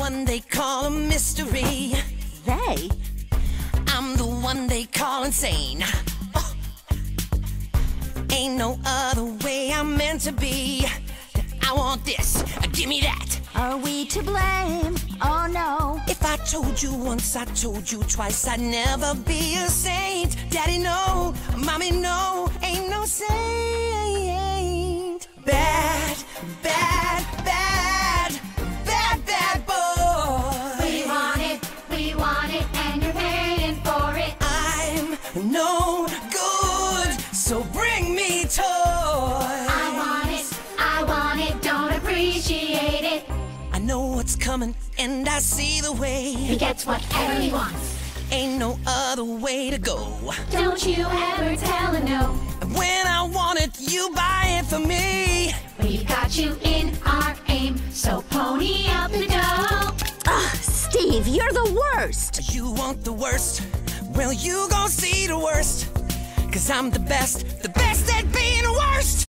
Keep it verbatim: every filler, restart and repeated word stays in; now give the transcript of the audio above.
one they call a mystery. They? I'm the one they call insane. Oh. Ain't no other way I'm meant to be. I want this, give me that. Are we to blame? Oh no. If I told you once, I told you twice, I'd never be a saint. Daddy, no, mommy, no, ain't no saint. Bad, bad, bad, bad, bad boy. We want it, we want it, and you're paying for it. I'm no good, so bring me toys. I want it, I want it, don't appreciate it. I know what's coming, and I see the way. He gets whatever he wants. Ain't no other way to go. Don't you ever tell him no. When I want it, you buy it for me. We've got you in our aim, so pony up the dough. Ugh, Steve, you're the worst. You want the worst? Well, you gon' see the worst. Cause I'm the best, the best at being the worst.